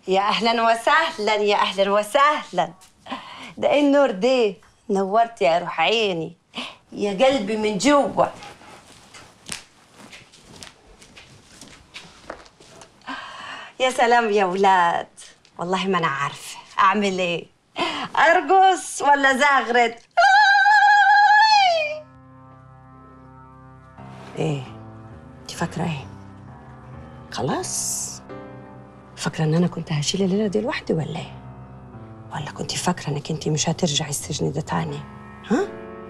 يا اهلا وسهلا، يا اهلا وسهلا. ده ايه النور ده؟ نورت يا روح عيني، يا قلبي من جوه. يا سلام يا ولاد، والله ما انا عارفه اعمل ايه، ارقص ولا زغرت؟ ايه انت فاكره ايه؟ خلاص فاكره ان انا كنت هشيل الليله دي لوحدي ولا ايه؟ ولا كنت فاكره انك انت مش هترجعي السجن ده تاني؟ ها؟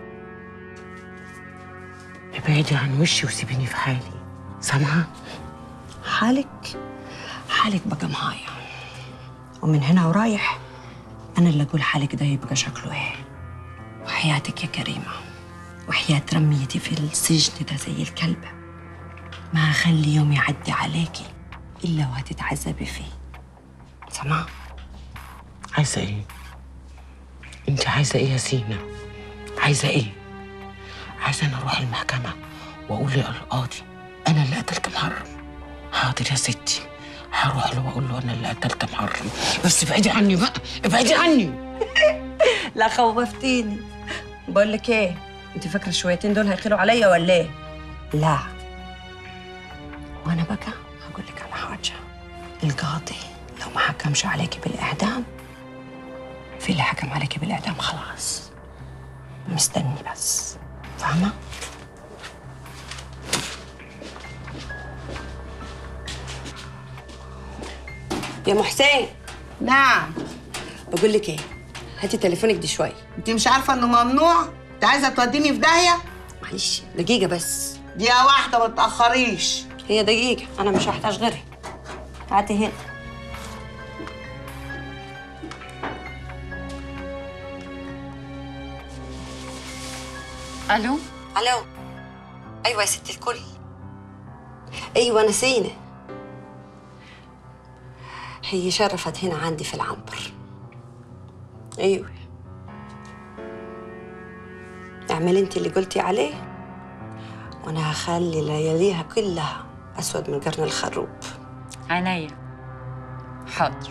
ابعدي عن وشي وسيبيني في حالي، سامعه؟ حالك بقى معايا، ومن هنا ورايح انا اللي اقول حالك ده يبقى شكله ايه. وحياتك يا كريمه، وحياه رميتي في السجن ده زي الكلبه، ما هخلي يوم يعدي عليكي الا وهتتعذبي فيه. سامعه؟ عايزه ايه؟ انت عايزه ايه يا سينا؟ عايزه ايه؟ عايزه انا اروح المحكمه واقول للقاضي انا اللي قتلت محرم؟ حاضر يا ستي، هروح له واقول له انا اللي قتلت محرم، بس ابعدي عني بقى، ابعدي عني. لا خوفتيني. بقول لك ايه، انت فاكره الشويتين دول هيخيلوا عليا ولا ايه؟ لا، وانا بقى هقول لك على حاجه. القاضي لو ما حكمش عليكي بالاعدام، في اللي حكم عليكي بالاعدام خلاص، مستني بس، فاهمه؟ يا ام حسين. نعم. بقول لك ايه، هاتي تليفونك دي شويه. انت مش عارفه انه ممنوع؟ انت عايزه توديني في داهيه؟ معلش دقيقه بس. دقيقه واحده، ما تاخريش. هي دقيقه، انا مش هحتاج غيرها. هاتي هنا. الو. الو. ايوه يا ست الكل. ايوه انا سينا. هي شرفت هنا عندي في العنبر. ايوه، اعملي انت اللي قلتي عليه، وانا هخلي لياليها كلها اسود من قرن الخروب. عينيا. حاضر.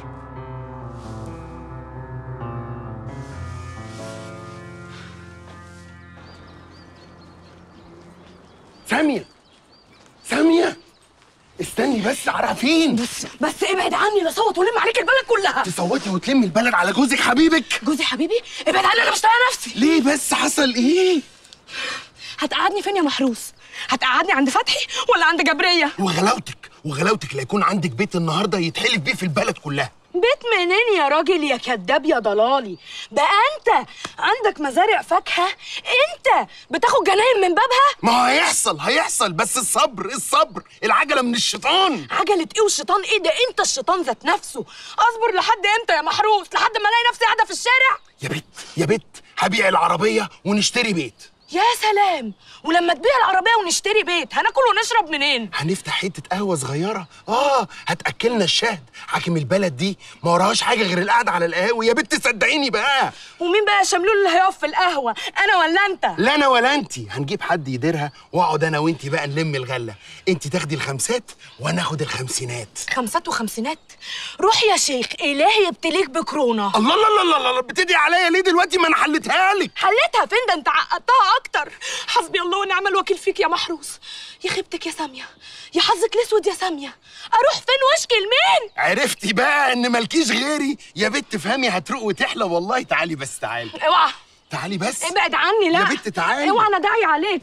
سامية، سامية استني بس، عارفين؟ بس ابعد عني، لا صوت ولم عليك البلد كلها. تصوتي وتلمي البلد على جوزك حبيبك؟ جوزي حبيبي؟ ابعد عني، انا مش طايقه نفسي. ليه بس؟ حصل ايه؟ هتقعدني فين يا محروس؟ هتقعدني عند فتحي ولا عند جبريه؟ وغلاوتك لا يكون عندك بيت النهارده يتحلف بيه في البلد كلها. بيت منين يا راجل يا كداب يا ضلالي؟ بقى انت عندك مزارع فاكهه؟ انت بتاخد جناين من بابها؟ ما هو هيحصل بس الصبر، العجله من الشيطان. عجله ايه والشيطان ايه؟ ده انت الشيطان ذات نفسه. اصبر لحد امتى يا محروس؟ لحد ما الاقي نفسي قاعده في الشارع؟ يا بت هبيع العربيه ونشتري بيت. يا سلام، ولما تبيع العربيه ونشتري بيت هناكل ونشرب منين؟ هنفتح حته قهوه صغيره، هتاكلنا الشهد. حاكم البلد دي ما وراهاش حاجه غير القعده على القهاوي. يا بت صدقيني بقى. ومين بقى شملول اللي هيقف في القهوه، انا ولا انت؟ لا انا ولا انت، هنجيب حد يديرها واقعد انا وانت بقى نلم الغله. انت تاخدي الخمسات وانا اخد الخمسينات. خمسات وخمسينات؟ روح يا شيخ، الهي يبتليك بكورونا. الله الله الله الله، بتدعي عليا ليه دلوقتي؟ ما انا حلتها لك. حلتها فين؟ ده انت عقدتها اكتر. حسبي الله ونعم الوكيل فيك يا محروس. يا خيبتك يا ساميه، يا حظك الاسود يا ساميه. اروح فين واشكي لمين؟ عرفتي بقى ان مالكيش غيري؟ يا بت فهمي، هتروق وتحلى والله. تعالي بس، تعالي. اوعى. تعالي بس. ابعد عني. لا يا بت تعالي. اوعى، انا داعي عليك.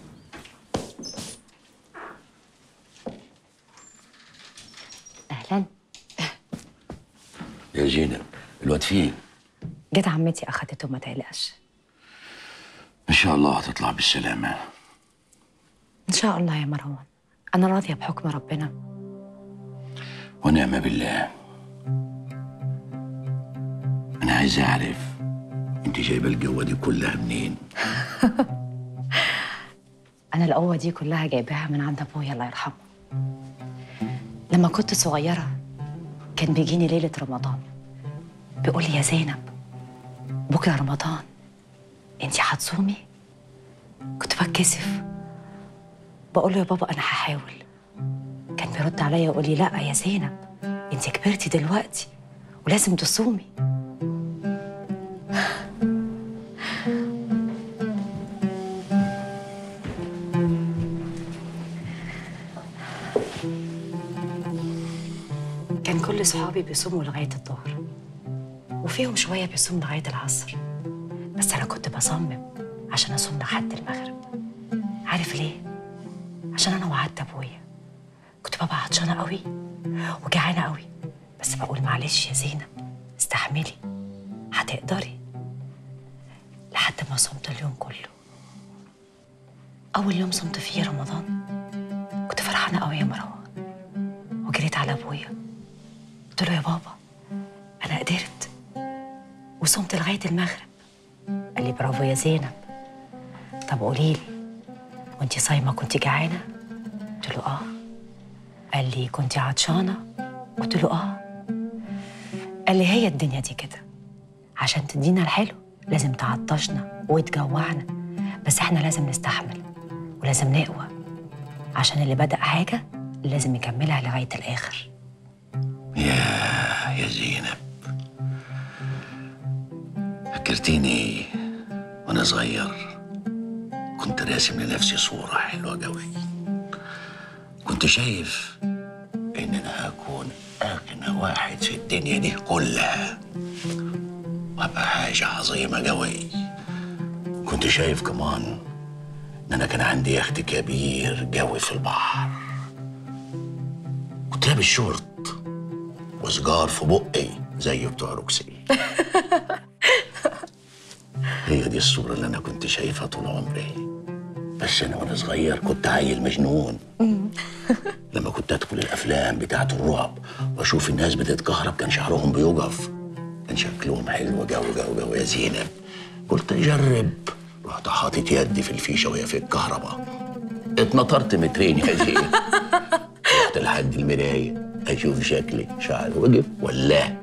اهلا. يا زينب، الواد فين؟ جت عمتي اخدته، ما تقلقش. ان شاء الله هتطلع بالسلامه. ان شاء الله يا مروان، انا راضيه بحكم ربنا. ونعم بالله. انا عايز اعرف انت جايبه الجوه دي كلها منين؟ انا القوه دي كلها جايباها من عند ابويا الله يرحمه. لما كنت صغيره كان بيجيني ليله رمضان بيقول لي يا زينب بكره رمضان انتي هتصومي؟ كنت بتكسف، بقول له يا بابا انا هحاول. كان بيرد عليا ويقول لي لا يا زينب انتي كبرتي دلوقتي ولازم تصومي. كان كل صحابي بيصوموا لغاية الظهر، وفيهم شوية بيصوموا لغاية العصر، بس أنا كنت بصمم عشان أصوم لحد المغرب. عارف ليه؟ عشان أنا وعدت أبويا. كنت ببقى عطشانة قوي وجعانة قوي، بس بقول معلش يا زينب استحملي، هتقدري. لحد ما صمت اليوم كله. أول يوم صمت فيه رمضان كنت فرحانة قوي يا مروان، وجريت على أبويا قلت له يا بابا أنا قدرت وصمت لغاية المغرب. قال لي برافو يا زينب. طب قولي لي وانتي صايمة كنتي جعانة؟ قلت له قال لي كنتي عطشانة؟ قلت له قال لي هي الدنيا دي كده، عشان تدينا الحلو لازم تعطشنا وتجوعنا، بس احنا لازم نستحمل ولازم نقوى، عشان اللي بدأ حاجة لازم يكملها لغاية الآخر. يا زينب، فكرتيني وانا صغير كنت راسم لنفسي صورة حلوة قوي. كنت شايف ان انا هكون اغنى واحد في الدنيا دي كلها، وابقى حاجة عظيمة قوي. كنت شايف كمان ان انا كان عندي يخت كبير قوي في البحر، كنت لابس شورت وسجار في بقي زي بتوع روكسي. هي دي الصورة اللي أنا كنت شايفها طول عمري، بس أنا وأنا صغير كنت عيل مجنون. لما كنت أدخل الأفلام بتاعت الرعب وأشوف الناس بتتكهرب كان شعرهم بيوقف، كان شكلهم حلو جو يا زينب. قلت أجرب، رحت حاطط يدي في الفيشة وهي في الكهرباء، اتنطرت مترين يا زينب. رحت لحد المراية أشوف شكلي، شعري وقف ولا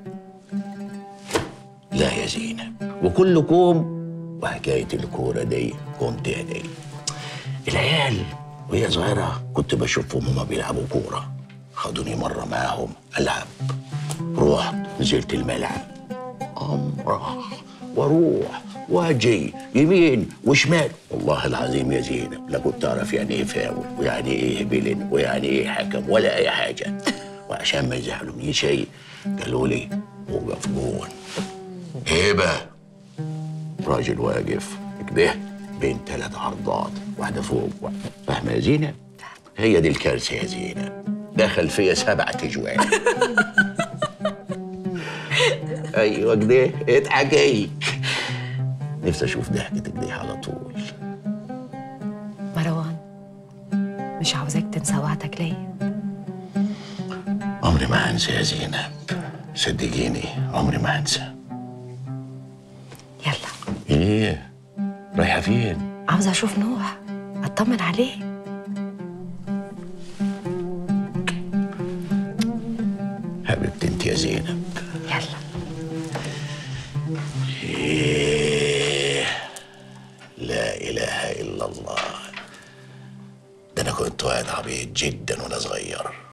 لا يا زينب. وكل كوم وحكاية الكورة دي كومتي دي. العيال وهي صغيرة كنت بشوفهم هما بيلعبوا كورة، خدوني مرة معاهم ألعب. رحت نزلت الملعب، أمرح وأروح وأجي يمين وشمال. والله العظيم يا زينب لا كنت أعرف يعني إيه فاول ويعني إيه بلن ويعني إيه حكم ولا أي حاجة. وعشان ما يزعلوني شيء قالوا لي وقف جون. إيه بقى؟ راجل واقف كده بين 3 عرضات، واحدة فوق واحدة. فاهمة يا زينب؟ هي دي الكارثة يا زينب، دخل فيا 7 أجوان. أيوة كده اضحكي. نفسي أشوف ضحكتك دي على طول. مروان مش عاوزاك تنسى وعدك ليا. عمري ما هنسى يا زينب، صدقيني عمري ما هنسى. يلا. ايه رايحة فين؟ عاوزة أشوف نوح أطمن عليه. حبيبتي انت يا زينب. يلا. إيه لا إله إلا الله، ده أنا كنت واحد عبيط جدا وأنا صغير.